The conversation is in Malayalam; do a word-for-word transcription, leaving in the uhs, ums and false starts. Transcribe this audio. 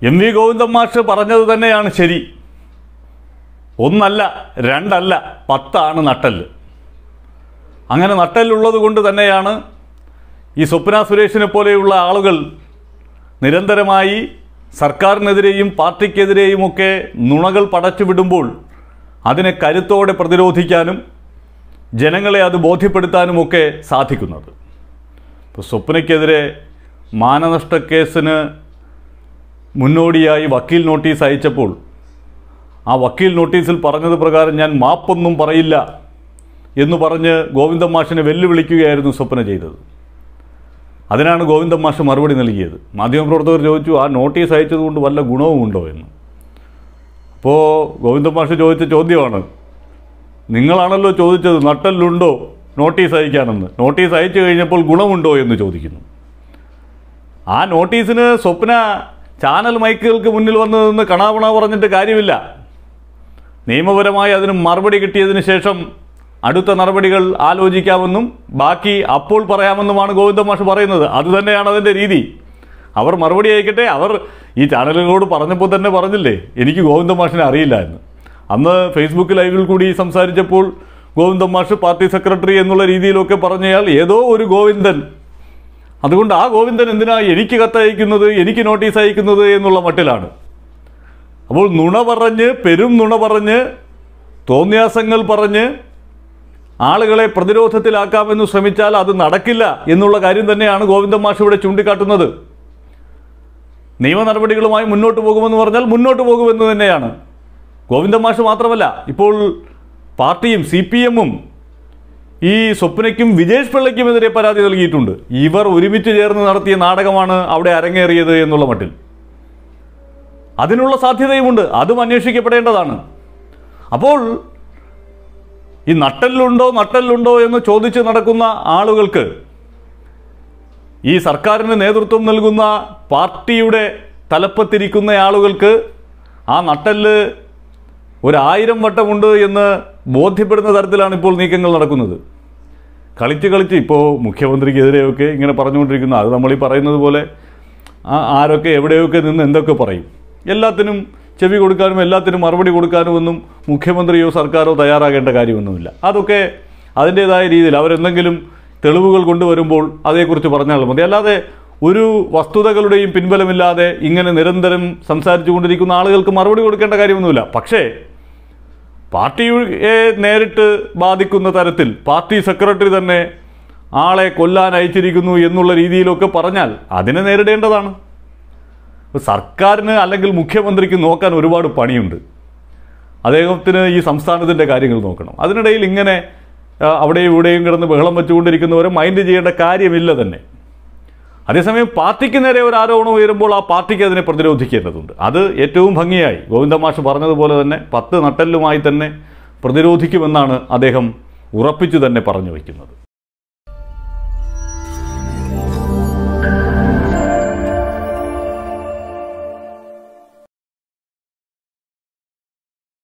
എം വി ഗോവിന്ദൻ മാഷ് പറഞ്ഞത് തന്നെയാണ് ശരി. ഒന്നല്ല രണ്ടല്ല പത്താണ് നട്ടെല്ല്. അങ്ങനെ നട്ടെല്ലുള്ളത് കൊണ്ട് തന്നെയാണ് ഈ സ്വപ്ന സുരേഷിനെ പോലെയുള്ള ആളുകൾ നിരന്തരമായി സർക്കാരിനെതിരെയും പാർട്ടിക്കെതിരെയുമൊക്കെ നുണകൾ പടച്ചുവിടുമ്പോൾ അതിനെ കരുത്തോടെ പ്രതിരോധിക്കാനും ജനങ്ങളെ അത് ബോധ്യപ്പെടുത്താനുമൊക്കെ സാധിക്കുന്നത്. ഇപ്പോൾ സ്വപ്നയ്ക്കെതിരെ മാനനഷ്ട കേസിന് മുന്നോടിയായി വക്കീൽ നോട്ടീസ് അയച്ചപ്പോൾ ആ വക്കീൽ നോട്ടീസിൽ പറഞ്ഞത് പ്രകാരം ഞാൻ മാപ്പൊന്നും പറയില്ല എന്ന് പറഞ്ഞ് ഗോവിന്ദൻ മാഷിനെ വെല്ലുവിളിക്കുകയായിരുന്നു സ്വപ്ന ചെയ്തത്. അതിനാണ് ഗോവിന്ദൻ മാഷ് മറുപടി നൽകിയത്. മാധ്യമപ്രവർത്തകർ ചോദിച്ചു, ആ നോട്ടീസ് അയച്ചതുകൊണ്ട് വല്ല ഗുണവുമുണ്ടോ എന്ന്. അപ്പോൾ ഗോവിന്ദൻ മാഷ് ചോദിച്ച ചോദ്യമാണ്, നിങ്ങളാണല്ലോ ചോദിച്ചത് നട്ടെല്ലുണ്ടോ നോട്ടീസ് അയക്കാനെന്ന്. നോട്ടീസ് അയച്ചു കഴിഞ്ഞപ്പോൾ ഗുണമുണ്ടോ എന്ന് ചോദിക്കുന്നു. ആ നോട്ടീസിന് സ്വപ്ന ചാനൽ മൈക്കുകൾക്ക് മുന്നിൽ വന്ന് നിന്ന് കണാപണ പറഞ്ഞിട്ട് കാര്യമില്ല. നിയമപരമായി അതിന് മറുപടി കിട്ടിയതിന് ശേഷം അടുത്ത നടപടികൾ ആലോചിക്കാമെന്നും ബാക്കി അപ്പോൾ പറയാമെന്നുമാണ് ഗോവിന്ദൻ മാഷ് പറയുന്നത്. അതുതന്നെയാണ് അതിൻ്റെ രീതി. അവർ മറുപടി അയക്കട്ടെ. അവർ ഈ ചാനലുകളോട് പറഞ്ഞപ്പോൾ തന്നെ പറഞ്ഞില്ലേ, എനിക്ക് ഗോവിന്ദൻ മാഷിനെ അറിയില്ല എന്ന്. അന്ന് ഫേസ്ബുക്ക് ലൈവിൽ കൂടി സംസാരിച്ചപ്പോൾ ഗോവിന്ദൻ മാഷ് പാർട്ടി സെക്രട്ടറി എന്നുള്ള രീതിയിലൊക്കെ പറഞ്ഞയാൾ ഏതോ ഒരു ഗോവിന്ദൻ, അതുകൊണ്ട് ആ ഗോവിന്ദൻ എന്തിനാ എനിക്ക് കത്തയക്കുന്നത്, എനിക്ക് നോട്ടീസ് അയക്കുന്നത് എന്നുള്ള മട്ടിലാണ്. അപ്പോൾ നുണ പറഞ്ഞ്, പെരും നുണ പറഞ്ഞ്, തോന്നിയാസങ്ങൾ പറഞ്ഞ് ആളുകളെ പ്രതിരോധത്തിലാക്കാമെന്ന് ശ്രമിച്ചാൽ അത് നടക്കില്ല എന്നുള്ള കാര്യം തന്നെയാണ് ഗോവിന്ദൻ മാഷ് ഇവിടെ ചൂണ്ടിക്കാട്ടുന്നത്. നിയമ നടപടികളുമായി മുന്നോട്ട് പോകുമെന്ന് പറഞ്ഞാൽ മുന്നോട്ട് പോകുമെന്ന് തന്നെയാണ്. ഗോവിന്ദൻ മാഷ് മാത്രമല്ല, ഇപ്പോൾ പാർട്ടിയും സി പി എമ്മും ഈ സ്വപ്നയ്ക്കും വിജേഷ് പിള്ളയ്ക്കുമെതിരെ പരാതി നൽകിയിട്ടുണ്ട്. ഇവർ ഒരുമിച്ച് ചേർന്ന് നടത്തിയ നാടകമാണ് അവിടെ അരങ്ങേറിയത് എന്നുള്ള മട്ടിൽ. അതിനുള്ള സാധ്യതയുമുണ്ട്. അതും അന്വേഷിക്കപ്പെടേണ്ടതാണ്. അപ്പോൾ ഈ നട്ടെല്ലുണ്ടോ നട്ടെല്ലുണ്ടോ എന്ന് ചോദിച്ച് നടക്കുന്ന ആളുകൾക്ക്, ഈ സർക്കാരിന് നേതൃത്വം നൽകുന്ന പാർട്ടിയുടെ തലപ്പത്തിരിക്കുന്ന ആളുകൾക്ക് ആ നട്ടെല്ല് ഒരായിരം വട്ടമുണ്ട് എന്ന് ബോധ്യപ്പെടുന്ന തരത്തിലാണ് ഇപ്പോൾ നീക്കങ്ങൾ നടക്കുന്നത്. കളിച്ച് കളിച്ച് ഇപ്പോൾ മുഖ്യമന്ത്രിക്കെതിരെയൊക്കെ ഇങ്ങനെ പറഞ്ഞുകൊണ്ടിരിക്കുന്നു. അത് നമ്മൾ ഈ പറയുന്നത് പോലെ ആരൊക്കെ എവിടെയൊക്കെ നിന്ന് എന്തൊക്കെ പറയും. എല്ലാത്തിനും ചെവി കൊടുക്കാനും എല്ലാത്തിനും മറുപടി കൊടുക്കാനും ഒന്നും മുഖ്യമന്ത്രിയോ സർക്കാരോ തയ്യാറാകേണ്ട കാര്യമൊന്നുമില്ല. അതൊക്കെ അതിൻ്റേതായ രീതിയിൽ അവരെന്തെങ്കിലും തെളിവുകൾ കൊണ്ടുവരുമ്പോൾ അതേക്കുറിച്ച് പറഞ്ഞാൽ മതി. അല്ലാതെ ഒരു വസ്തുതകളുടെയും പിൻബലമില്ലാതെ ഇങ്ങനെ നിരന്തരം സംസാരിച്ചു കൊണ്ടിരിക്കുന്ന ആളുകൾക്ക് മറുപടി കൊടുക്കേണ്ട കാര്യമൊന്നുമില്ല. പക്ഷേ പാർട്ടിയെ നേരിട്ട് ബാധിക്കുന്ന തരത്തിൽ പാർട്ടി സെക്രട്ടറി തന്നെ ആളെ കൊല്ലാൻ അയച്ചിരിക്കുന്നു എന്നുള്ള രീതിയിലൊക്കെ പറഞ്ഞാൽ അതിനെ നേരിടേണ്ടതാണ്. സർക്കാരിന് അല്ലെങ്കിൽ മുഖ്യമന്ത്രിക്ക് നോക്കാൻ ഒരുപാട് പണിയുണ്ട്. അദ്ദേഹത്തിന് ഈ സംസ്ഥാനത്തിൻ്റെ കാര്യങ്ങൾ നോക്കണം. അതിനിടയിൽ ഇങ്ങനെ അവിടെയും ഇവിടെയും കിടന്ന് ബഹളം വെച്ചുകൊണ്ടിരിക്കുന്നവരെ മൈൻഡ് ചെയ്യേണ്ട കാര്യമില്ല തന്നെ. അതേസമയം പാർട്ടിക്ക് നേരെ ഒരു ആരോപണം ഉയരുമ്പോൾ ആ പാർട്ടിക്ക് അതിനെ പ്രതിരോധിക്കേണ്ടതുണ്ട്. അത് ഏറ്റവും ഭംഗിയായി ഗോവിന്ദൻ മാഷ് പറഞ്ഞതുപോലെ തന്നെ പത്ത് നട്ടെല്ലുമായി തന്നെ പ്രതിരോധിക്കുമെന്നാണ് അദ്ദേഹം ഉറപ്പിച്ചു തന്നെ പറഞ്ഞു വയ്ക്കുന്നത്.